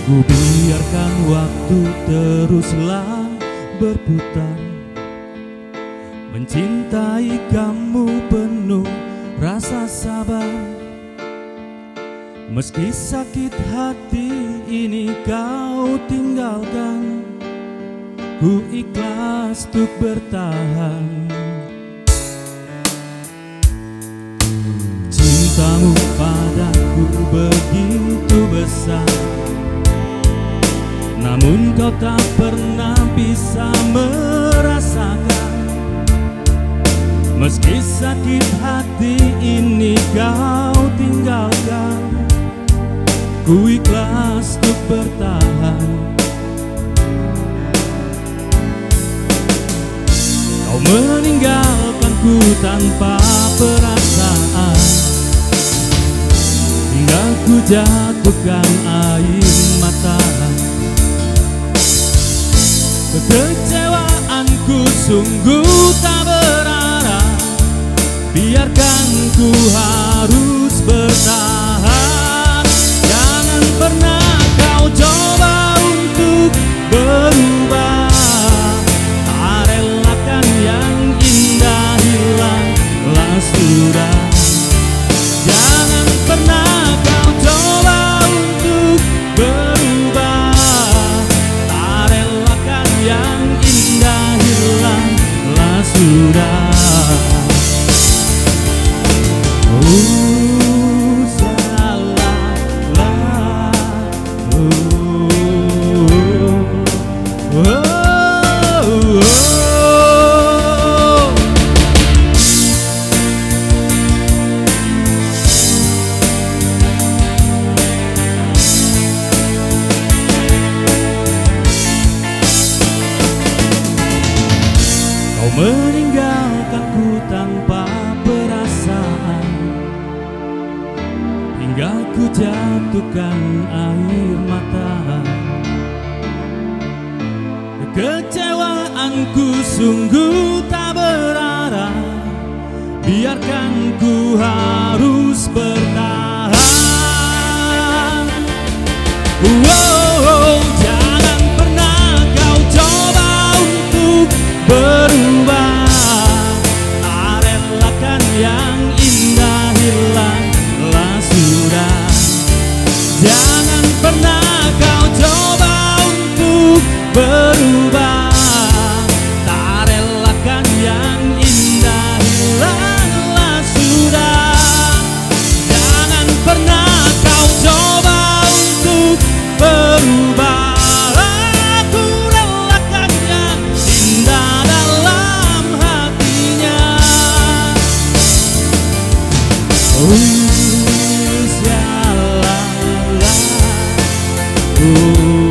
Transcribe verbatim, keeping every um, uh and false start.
Ku biarkan waktu teruslah berputar, mencintai kamu penuh rasa sabar. Meski sakit hati ini kau tinggalkan, ku ikhlas untuk bertahan. Cintamu padaku begitu besar, namun kau tak pernah bisa merasakan. Meski sakit hati ini kau tinggalkan, ku ikhlas untuk bertahan. Kau meninggalkanku tanpa perasaan, hingga ku jatuhkan air mata. Kekecewaanku sungguh tak berarah, biarkan ku harus bertahan. Jangan pernah kau coba untuk berubah, tak relakan yang indah hilanglah sudah. Jangan pernah kau coba untuk berubah, tak relakan yang indah hilanglah sudah. Oh, salahlah, oh, oh, oh, oh. Kau meninggalkanku tanpa perasaan, hingga ku jatuhkan air mata. Kekecewaanku sungguh tak berarah, biarkan ku harus bertahan. Wow, jangan pernah kau coba untuk berubah, tak relakan yang indah hilanglah sudah. Jangan pernah kau coba untuk berubah, tak relakan yang indah hilanglah sudah. Jangan pernah kau coba untuk berubah, aku relakan yang indah dalam hatinya. Oh, salah, oh.